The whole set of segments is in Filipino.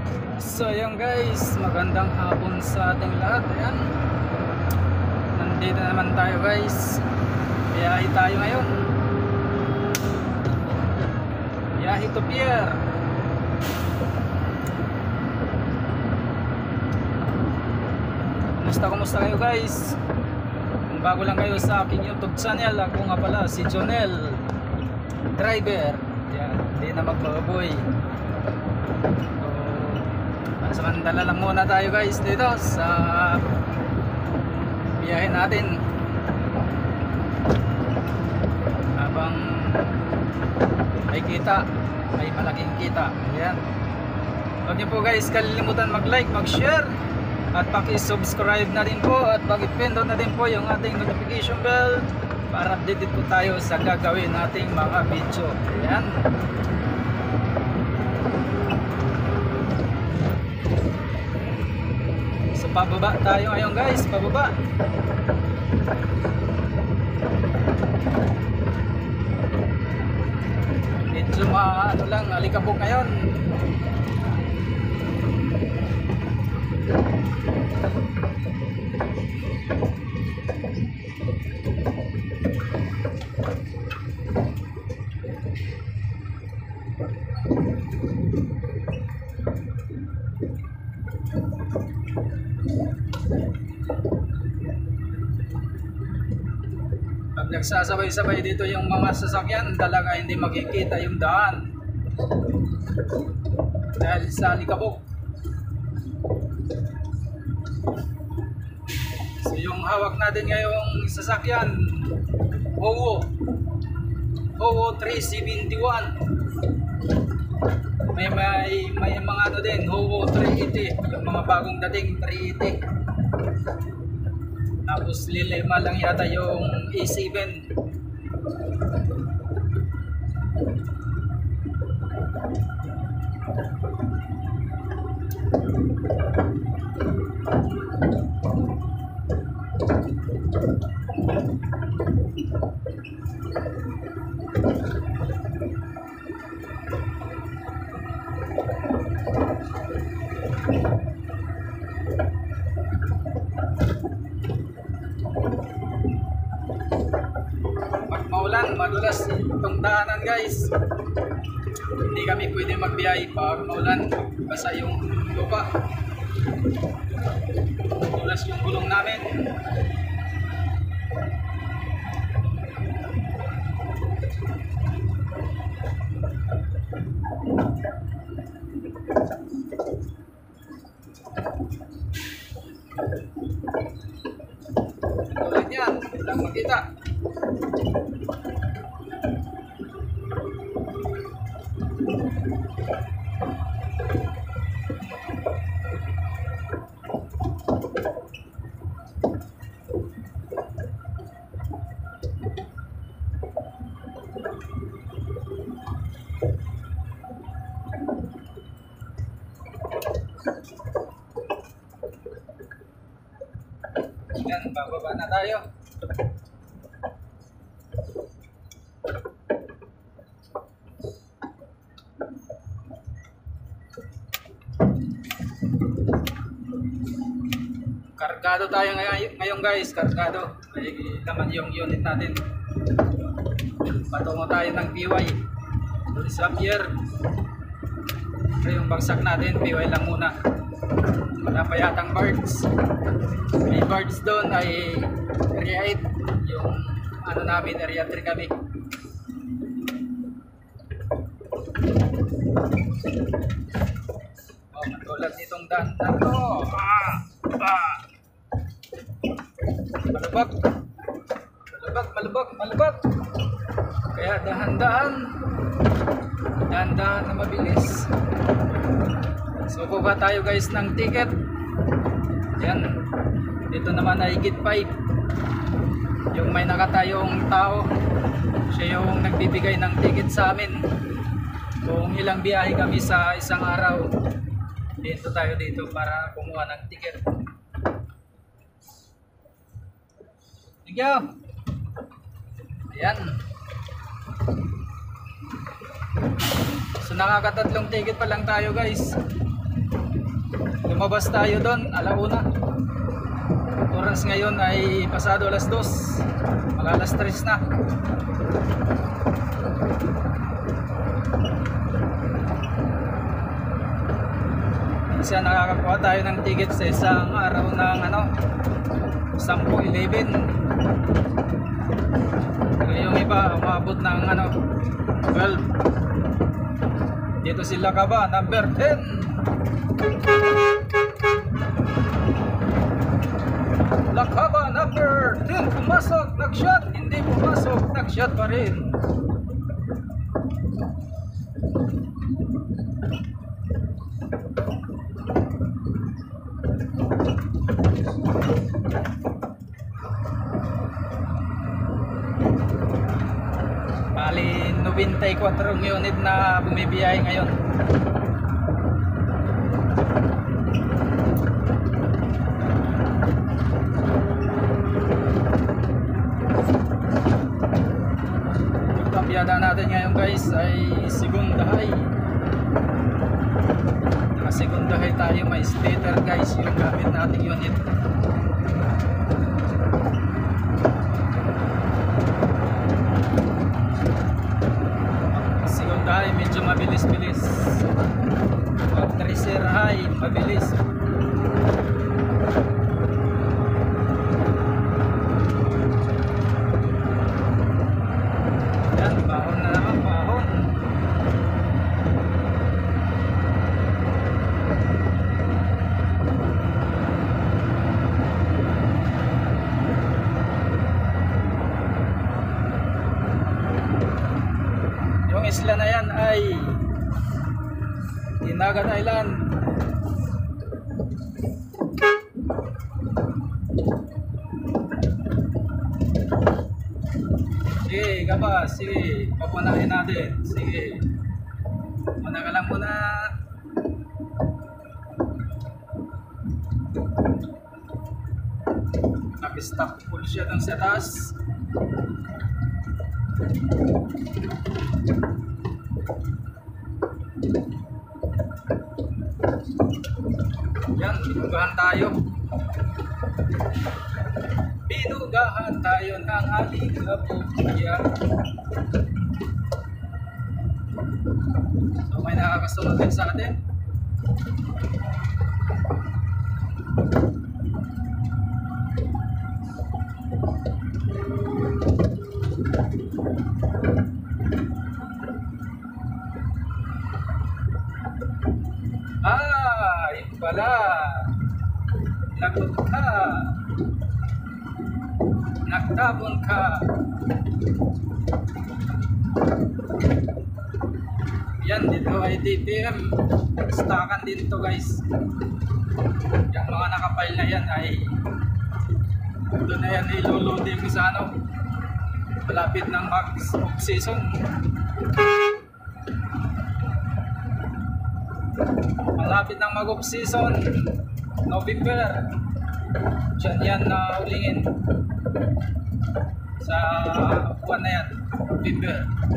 So yun guys, magandang hapon sa ating lahat. Ayan, nandito naman tayo guys. Biyahe tayo ngayon. Biyahe to Pier. Kumusta kayo guys? Kung bago lang kayo sa aking YouTube channel, ako nga pala si Jonel Driver. Ayan, hindi na magbababoy. Samantala lang muna tayo guys dito sa biyahe natin habang may kita, may malaking kita. Ayan, huwag niyo po guys kalilimutan mag-like, mag-share at paki-subscribe na din po at paki-pindot na din po yung ating notification bell para updated po tayo sa gagawin nating mga video. Ayan, pababa tayo ngayon guys, pababa. Medyo ano lang, alikabok ngayon. Pag nagsasabay-sabay dito yung mga sasakyan, talaga hindi makikita yung daan dahil sa alikabok. So yung hawak natin ngayong sasakyan, Howo 371. May mga ano din, Howo 380, yung mga bagong dating 380. Tapos lilima lang yata yung A7. Madulas itong daanan guys, hindi kami pwede magbiyahe pag maulan, basa yung lupa, madulas yung gulong namin. Tulad yan, walang makita. Yan, bababa na tayo. Kargado tayo ngayon guys, kargado. May laman yung unit natin. Patungo tayo ng PY sa Pier. Pero yung bagsak natin, PY lang muna. Wala pa yatang birds. May birds doon ay area 8. Yung ano namin, area 3 kami. Oh, matulad nitong daan na to. Malubak. Kaya dahan-dahan na mabilis. So baba tayo guys ng ticket. Yan, dito naman ay gate 5. Yung may nakatayong tao, siya yung nagbibigay ng ticket sa amin. Kung ilang biyahe kami sa isang araw, dito tayo dito para kumuha ng ticket. Thank you. Ayan. So nakakatatlong ticket pa lang tayo guys. lumabas tayo doon, alauna. Oras ngayon ay pasado alas 2, mag alas 3 na. Kasi nakakakuha tayo ng ticket sa isang araw ng 10-11. Yung iba umabot ng 12. Dito sila ka ba? Number 10. Lakaba number 10. Pumasok, nag-shot. Hindi pumasok, nag-shot pa rin. Bali 94 unit na bumibiyahe ngayon. Yung kampiyada natin ngayon guys ay Segundahay. Naka Segundahay tayo, may splitter guys yung gamit nating unit. Segundahay medyo mabilis-bilis. Tracer high, mabilis. Yan, bahon na naman, bahon. Yung isla na yan ay Dinagat Island. Sige, gaba, sige, papunahin natin. Sige, muna ka lang muna. Nag-stop full siya dun sa taas. Yan, binugahan tayo. Binugahan tayo ng ating kapugyan. So may nakakasunod din sa atin. Yun pala. Lagot ka. Nagtabon ka. Yan, dito ay DPM. Stockan din to guys. Yung mga nakapile na yan ay ito na yan ilulutin mo sa malapit ng mag-season. Malapit ng mag-off season, November. Diyan yan na ulingin sa buwan na yan, November.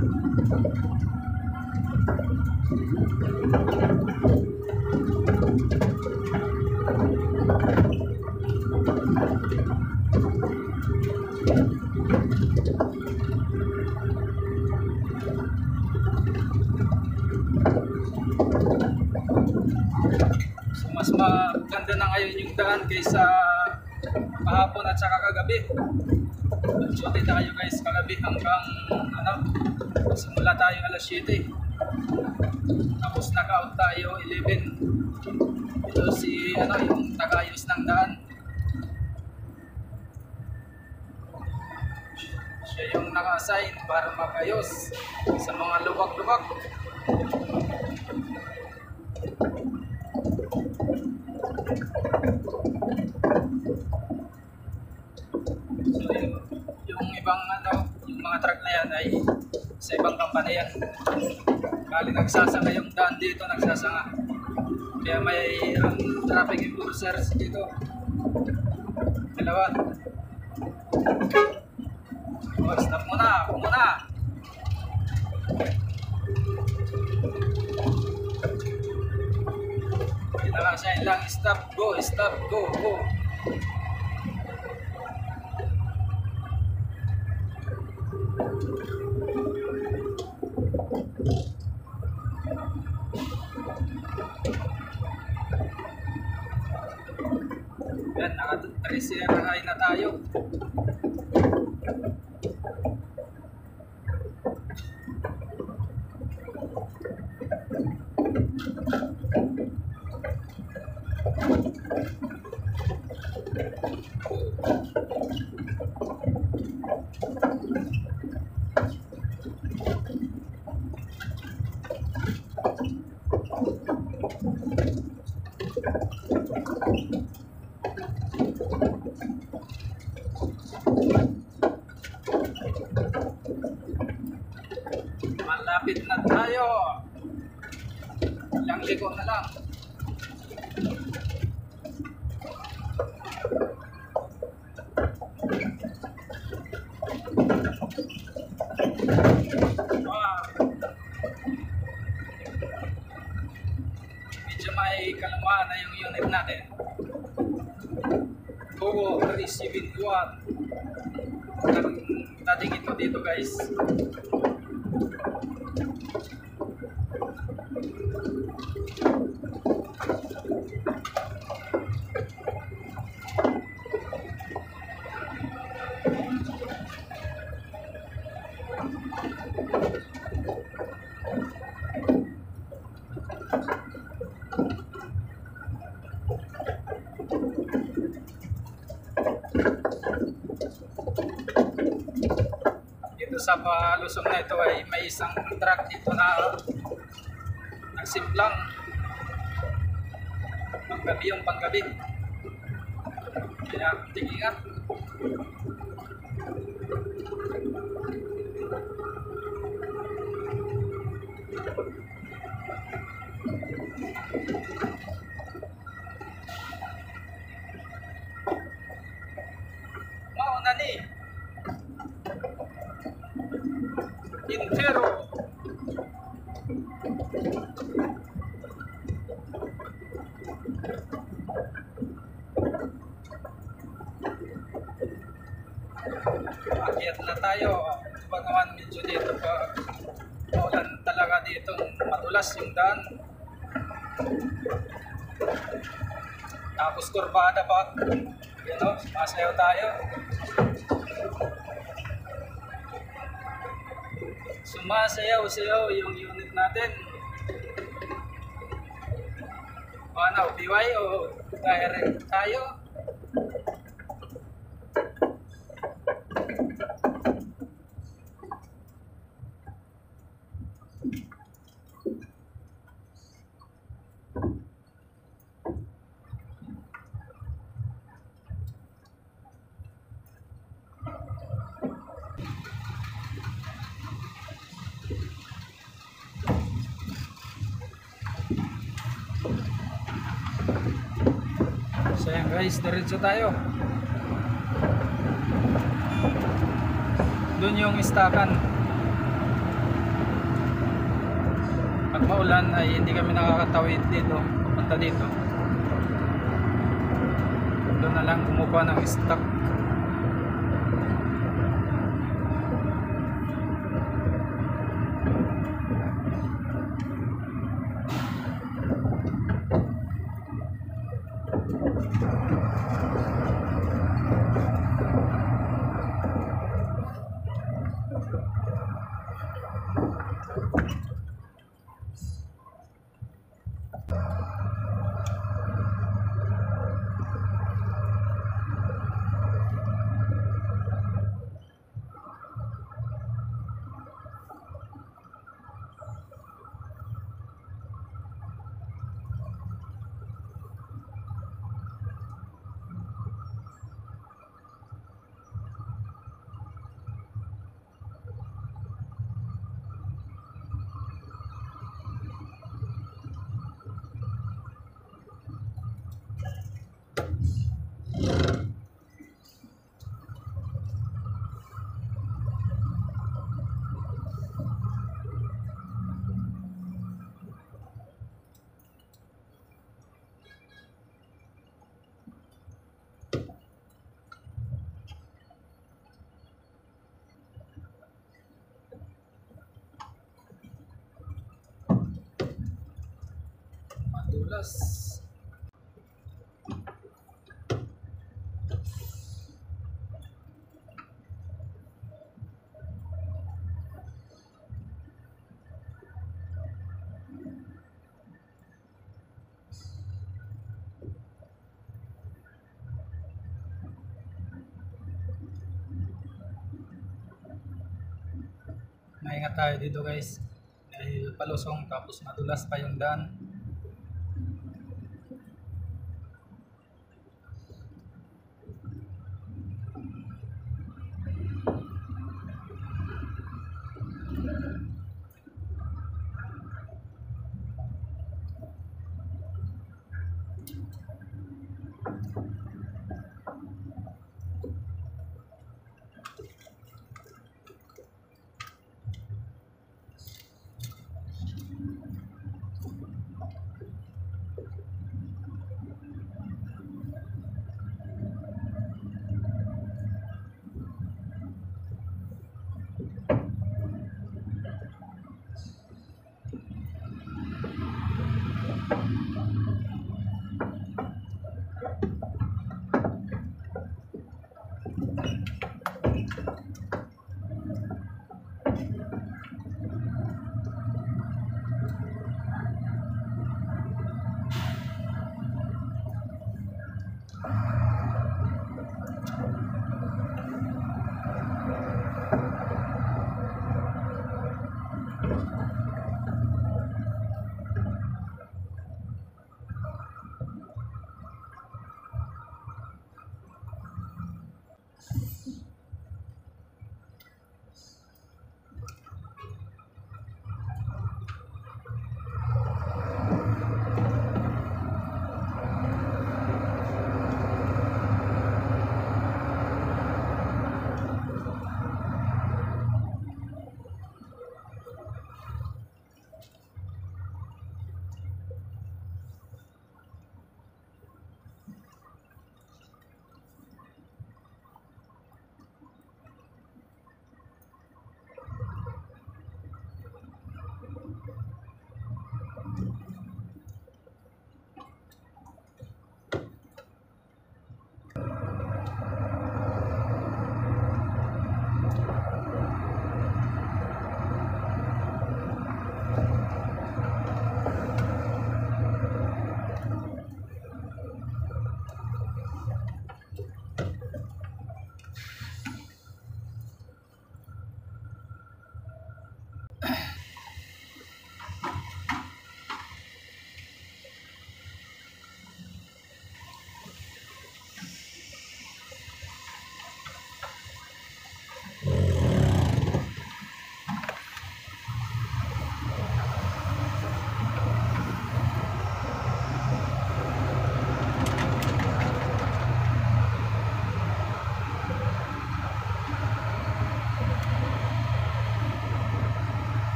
So mas maganda na ngayon yung daan kaysa kahapon at saka kagabi. Nag-duty tayo guys kagabi hanggang simula tayo alas 7. Tapos nag-out tayo 11. Ito si yung tagayos ng daan. Siya yung naka-assign para magayos sa mga lubak-lubak. So yung ibang yung mga truck na yan ay sa ibang kampanya yan. Bali nagsasanga yung daan dito, nagsasanga. Kaya may traffic enforcers dito. Dalawa. Stop muna, ako muna. Nakasign lang, stop, go, go. Yan, naka-3 na tayo. Malapit na tayo. Ilang ligo na lang. Medyo may kalamaan na yung unit natin. Go, 371. Ang dating ito dito guys. Dito sa Lusong na ito ay may isang truck dito na nagsimplang panggabi yung panggabi, kaya tingingat. Mauna ni Intero. Akyat na tayo. Bagaman medyo dito pa maulan talaga dito. Matulas yung daan. Tapos kurbada pa. You know, masayaw tayo. Sumasayaw-sayaw yung unit natin. Ano, BY o direct tayo? So yan guys, diretso tayo. Doon yung istakan. Pag maulan ay hindi kami nakakatawid dito, punta dito. Doon na lang kumukuha ng stock. madulas. Maingat tayo dito guys. Dahil palusong tapos madulas pa yung daan.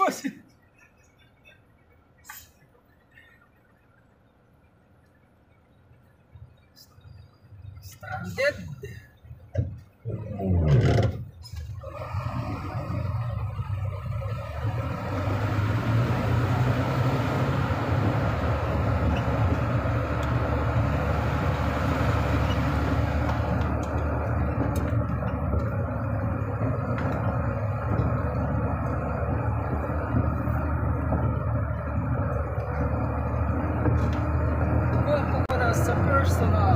boss. Stranded. Kuha para sa personal.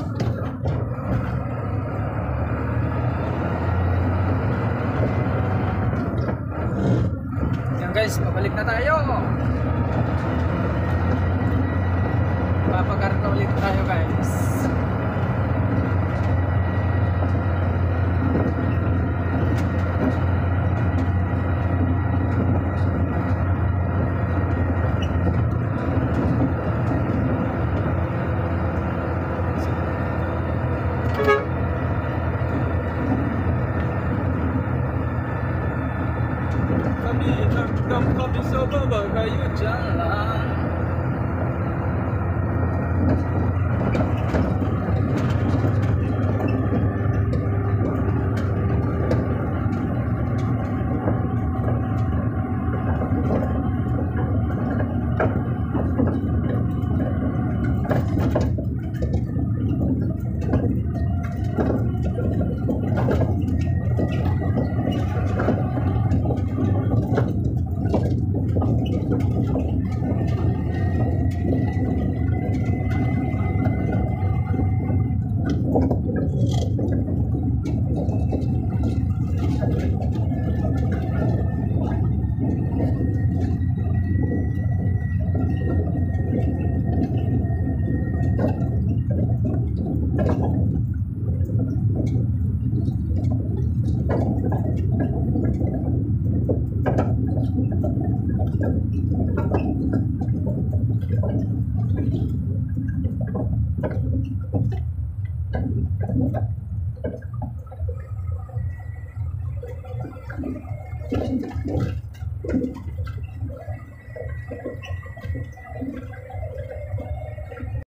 Yan guys, pabalik na tayo. Papagarta ulit tayo guys. Kami sa baba, kayo dyan lang.